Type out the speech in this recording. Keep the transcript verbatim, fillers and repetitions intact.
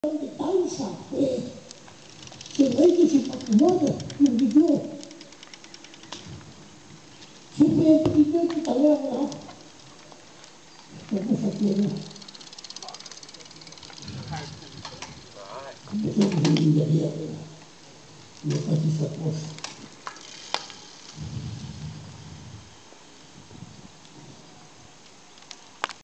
de causa, eh, sus derechos y patrimonio, los vivió. Siempre pidió que también ahora, como se quiere. Como se quiere, y casi se apoya.